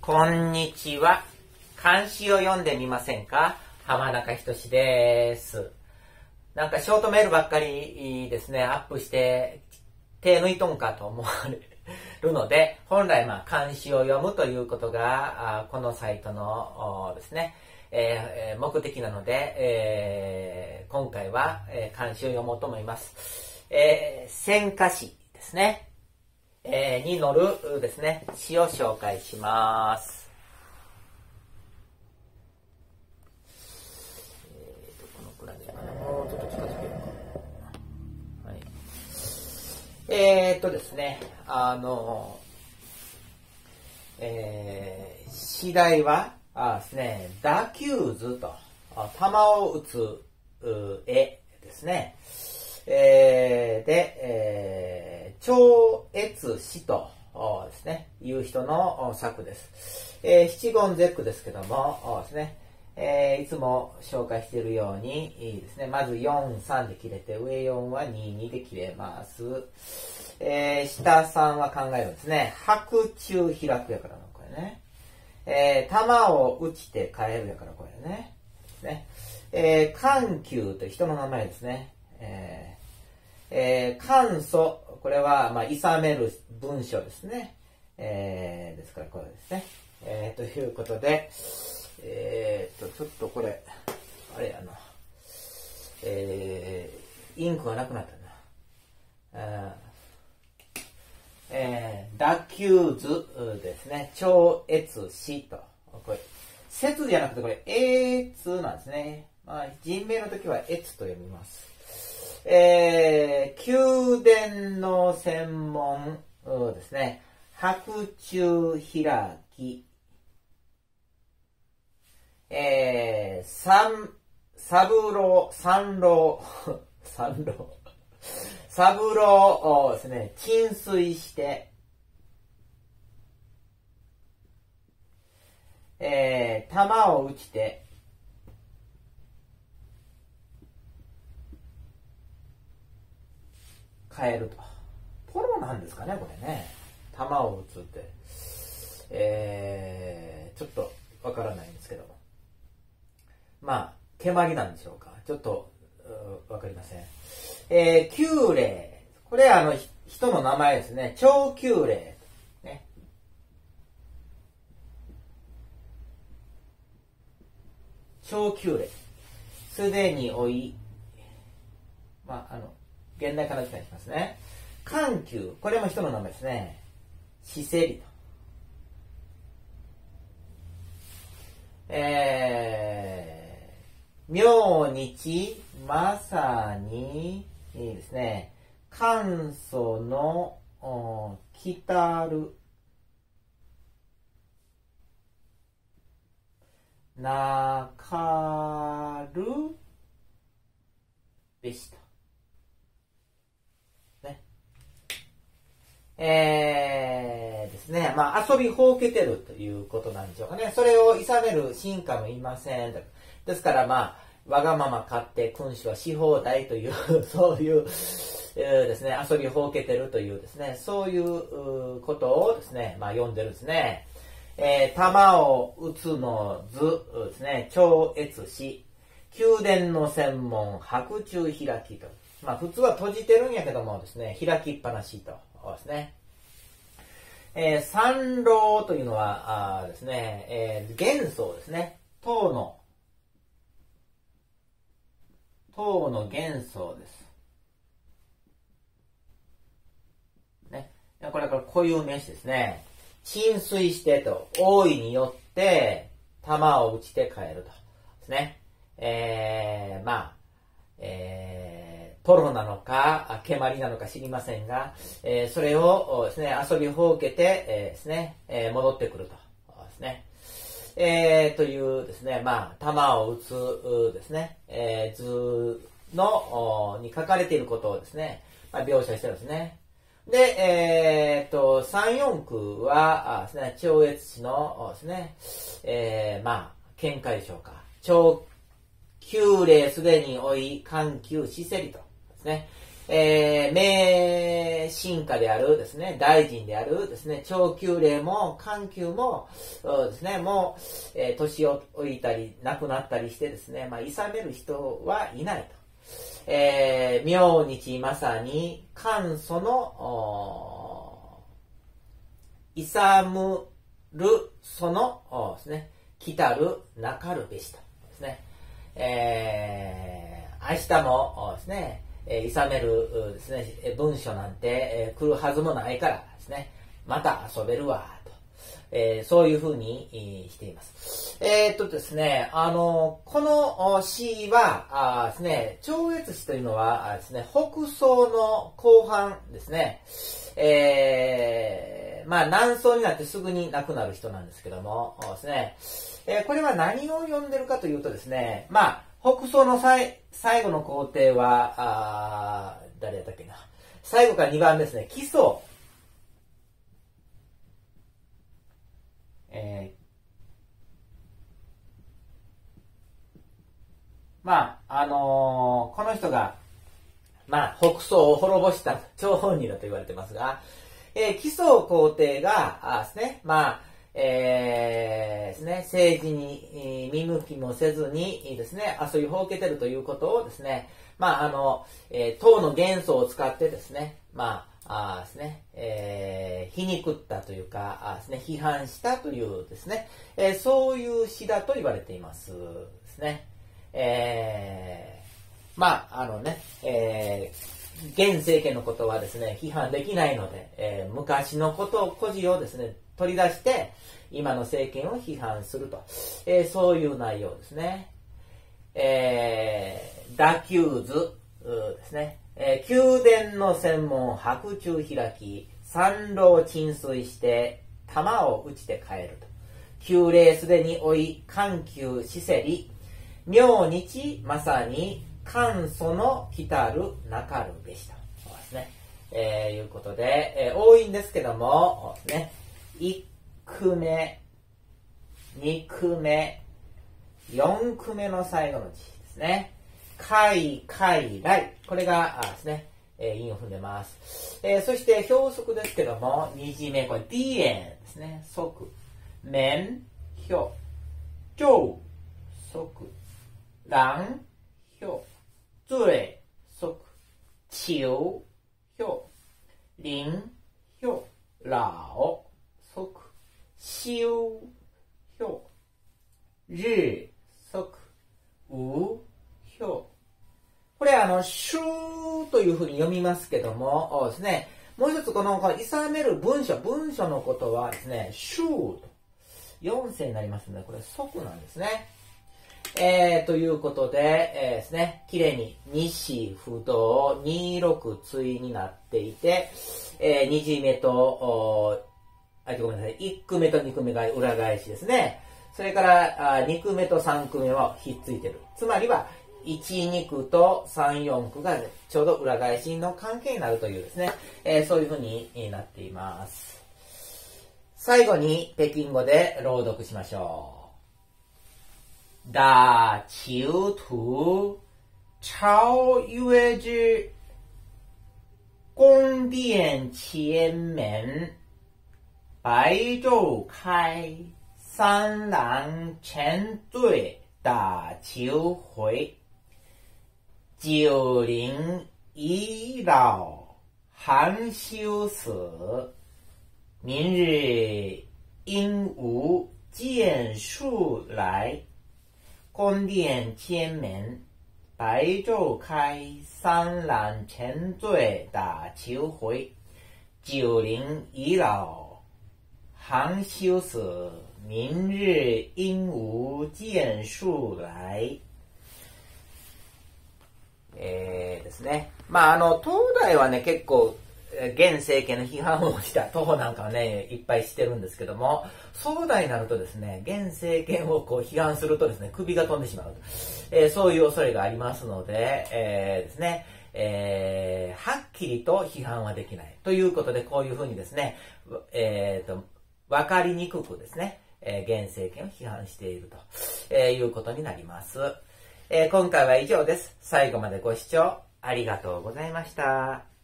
こんにちは。漢詩を読んでみませんか？浜中仁です。なんかショートメールばっかりですね、アップして手抜いとんかと思われるので、本来漢詩を読むということがこのサイトのですね、目的なので、今回は漢詩を読もうと思います。選歌詩ですね。に載るですね、詩を紹介します。このくらいでもうちょっと近づけようか。はい。ですね、詩題はですね、打球図と、球を打つ絵ですね。超越詩とですね、いう人の作です。七言絶句ですけどもですね、いつも紹介しているようにですね、まず4、3で切れて、上4は2、2で切れます。下3は考えるんですね。白昼開くやからのこれね。玉を打ちて帰るやからこれね。緩急という人の名前ですね。簡素、これは、いさめる文章ですね。ですから、これですね。ということで、ちょっとこれ、あれやな。インクがなくなったな。打球図ですね。超越詩と。これ、節じゃなくて、これ、越なんですね。人名の時は越と読みます。宮殿の専門ですね。白昼開き。三郎をですね、浸水して、弾を打ちて、変えると。ポロなんですかね、これね。弾を打つって。ちょっとわからないんですけども。蹴鞠なんでしょうか。ちょっとわかりません。旧礼。これ人の名前ですね。超旧礼。ね。超旧礼。すでにおい。現代から来たりしますね。緩急、これも人の名前ですね。しせりと。明日、まさに、いいですね。簡素の、来たる、なかるべしと。ですね。遊びほうけてるということなんでしょうかね。それをいさめる進化もいません。ですから、わがまま買って君主はし放題という、そういう、ですね、遊びほうけてるというですね、そういうことをですね、読んでるんですね。弾を打つの図ですね、超越詩。宮殿の専門、白昼開きと。普通は閉じてるんやけどもですね、開きっぱなしとですね。三郎というのはですね、幻想ですね。唐の幻想です。ね。これ固有名詞ですね。浸水してと、大いによって、弾を打ちて帰ると。ですね。ポロなのか、蹴鞠なのか知りませんが、それをですね、遊びほうけて、ですね、戻ってくると。ですね。というですね、弾を打つですね、図の、に書かれていることをですね、描写してるんですね。で、3、4句は、ですね、超越詩のですね、見解でしょうか。超旧礼すでに追い、緩急しせりと。ですね。 名臣下であるですね、大臣であるですね、長久齢も緩急もですね、もう、年を老いたり亡くなったりしてですね、諌める人はいないと。明日まさに簡素の諌むるそのですね、来たるなかるべしとですね、明日もですね、諌めるですね、文書なんて来るはずもないからですね、また遊べるわと、そういうふうにしています。ですね、この詩はですね、超越詩というのはですね、北宋の後半ですね、南宋になってすぐに亡くなる人なんですけどもですね、これは何を読んでるかというとですね、北宋の最後の皇帝は、誰やったっけな。最後から2番目ですね、紀宗。この人が、北宋を滅ぼした張本人だと言われてますが、紀宗皇帝がですね、ですね、政治に見向きもせずにですね、そういうほうけてるということをですね、唐の元素を使ってですね、ですね、皮肉ったというかですね、批判したというですね、そういう詩だと言われていますですね。現政権のことはですね、批判できないので、昔のことを故事をですね、取り出して今の政権を批判すると、そういう内容ですね。打球図ですね、宮殿の専門白昼開き、三楼沈水して弾を打ちて帰ると。旧礼すでに追い緩急しせり、明日まさに簡素の来たるなかるべしと。そうですね。いうことで、多いんですけども、ね、1句目、2句目、4句目の最後の字ですね。海、来。これがですね、韻を踏んでます。そして表則ですけども、2字目、これ D 円ですね。即、面、表、上、即、乱、表、罪、即、求、表、臨、表、老、即、修、表、日、即、無、表。これしゅーというふうに読みますけどもですね、もう一つこの諌める文書のことはですね、しゅーと4世になりますので、これ即なんですね。ということで、ですね、きれいに二子不動二六対になっていて、二字目と、ごめんなさい、1句目と2句目が裏返しですね。それから2句目と3句目はひっついてる。つまりは、1、2句と3、4句がちょうど裏返しの関係になるというですね、そういうふうになっています。最後に北京語で朗読しましょう。大囚徒超越之宫殿前面，白昼开，三郎沉醉打球回。九龄已老含羞死，明日应无剑术来。宫殿前门，白昼开，三郎沉醉打球回。九龄已老含羞死，明日应无剑术来。ですね。東大はね、結構、現政権の批判をした党なんかはね、いっぱいしてるんですけども、宋代になるとですね、現政権を批判するとですね、首が飛んでしまう。そういう恐れがありますので、ですね、はっきりと批判はできない。ということで、こういうふうにですね、わかりにくくですね、現政権を批判していると、いうことになります。今回は以上です。最後までご視聴ありがとうございました。